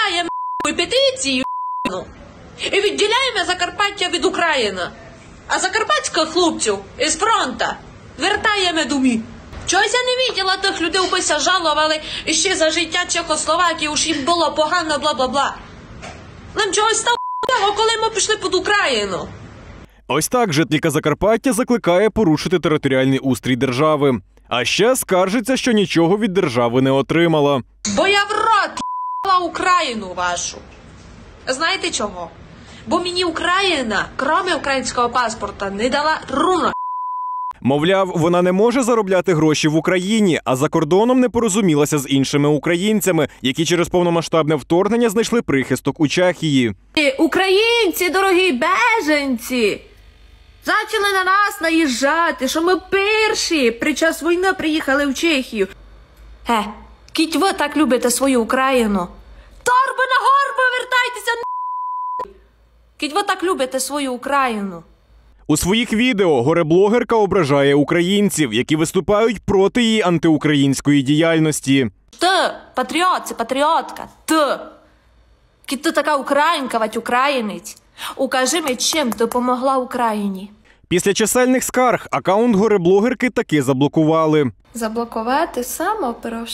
підписаємо петицію і відділяємо Закарпаття від України. А закарпатських хлопців із фронта вертаємо домі. Чогось я не бачила тих людей, які жалували ще за життя Чехословакії, що їм було погано, бла-бла-бла. Нам чогось стало, коли ми пішли під Україну. Ось так жителька Закарпаття закликає порушити територіальний устрій держави. А ще скаржиться, що нічого від держави не отримала. Бо я в рот ***ла Україну вашу. Знаєте чого? Бо мені Україна, крім українського паспорта, не дала руна. Мовляв, вона не може заробляти гроші в Україні, а за кордоном не порозумілася з іншими українцями, які через повномасштабне вторгнення знайшли прихисток у Чехії. Українці, дорогі беженці, почали на нас наїжджати, що ми перші під час війни приїхали в Чехію. Кіть ви так любите свою Україну? Торби на горби, вертайтеся на. Кіть ви так любите свою Україну? У своїх відео горе-блогерка ображає українців, які виступають проти її антиукраїнської діяльності. Ти, патріот, це патріотка, ти. Кіть ти така українка, вать українець. Укажи мені, чим ти допомогла Україні. Після чисельних скарг акаунт горе-блогерки таки заблокували. Заблокувати само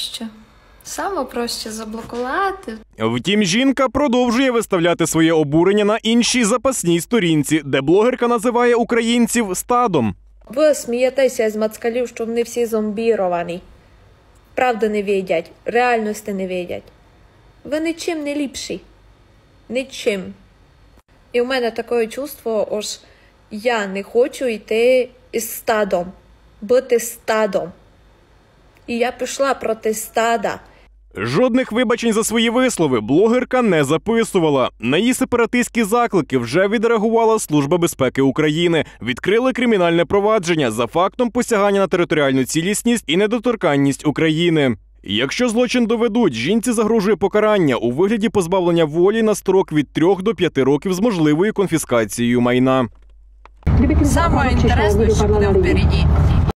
проще заблокувати. Втім, жінка продовжує виставляти своє обурення на іншій запасній сторінці, де блогерка називає українців стадом. Ви смієтеся з москалів, що вони всі зомбіровані. Правду не відять, реальності не відять. Ви нічим не ліпші. Нічим. І в мене таке чувство, ось я не хочу йти із стадом, бути стадом. І я пішла проти стада. Жодних вибачень за свої вислови блогерка не записувала. На її сепаратистські заклики вже відреагувала Служба безпеки України. Відкрили кримінальне провадження за фактом посягання на територіальну цілісність і недоторканність України. Якщо злочин доведуть, жінці загрожує покарання у вигляді позбавлення волі на строк від 3 до 5 років з можливою конфіскацією майна. Саме інтересне, що буде впереді.